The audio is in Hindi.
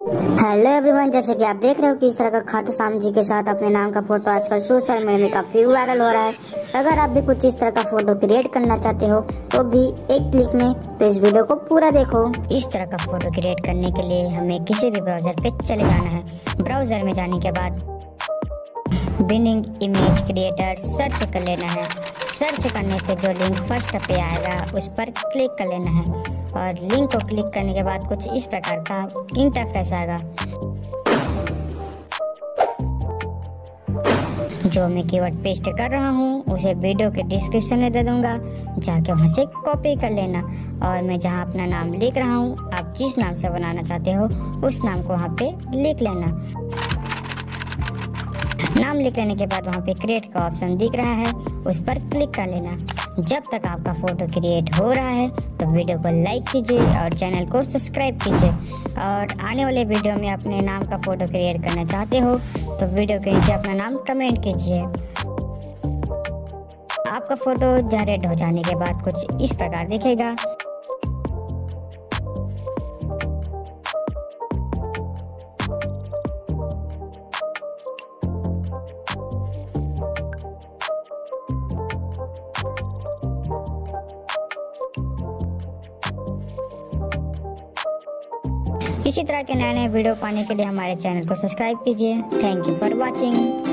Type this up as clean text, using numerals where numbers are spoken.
हेलो एवरीवन, जैसे कि आप देख रहे हो कि इस तरह का खाटू श्याम जी के साथ अपने नाम का फोटो आजकल सोशल मीडिया में काफी वायरल हो रहा है। अगर आप भी कुछ इस तरह का फोटो क्रिएट करना चाहते हो तो भी एक क्लिक में तो इस वीडियो को पूरा देखो। इस तरह का फोटो क्रिएट करने के लिए हमें किसी भी ब्राउजर पे चले जाना है। ब्राउजर में जाने के बाद बिनिंग इमेज क्रिएटर सर्च कर लेना है। सर्च करने पे जो लिंक फर्स्ट पे आएगा उस पर क्लिक कर लेना है और लिंक को क्लिक करने के बाद कुछ इस प्रकार का इंटरफेस आएगा। जो मैं कीवर्ड पेस्ट कर रहा हूँ उसे वीडियो के डिस्क्रिप्शन में दे दूंगा, जाके वहाँ से कॉपी कर लेना। और मैं जहाँ अपना नाम लिख रहा हूँ, आप जिस नाम से बनाना चाहते हो उस नाम को वहाँ पे लिख लेना। नाम लिख लेने के बाद वहाँ पे क्रिएट का ऑप्शन दिख रहा है, उस पर क्लिक कर लेना। जब तक आपका फोटो क्रिएट हो रहा है तो वीडियो को लाइक कीजिए और चैनल को सब्सक्राइब कीजिए। और आने वाले वीडियो में अपने नाम का फोटो क्रिएट करना चाहते हो तो वीडियो के नीचे अपना नाम कमेंट कीजिए। आपका फोटो जनरेट हो जाने के बाद कुछ इस प्रकार दिखेगा। इसी तरह के नए नए वीडियो पाने के लिए हमारे चैनल को सब्सक्राइब कीजिए। Thank you for watching.